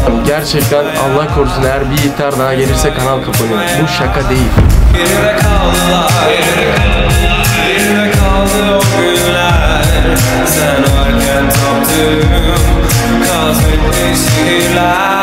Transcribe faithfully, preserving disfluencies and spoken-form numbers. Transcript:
Gerçekten Allah korusun eğer bir ihtar daha gelirse kanal kapanıyor. Bu şaka değil. Geride kaldılar, geride kaldı o günler. Sen varken taptığım kasvetli şiirler.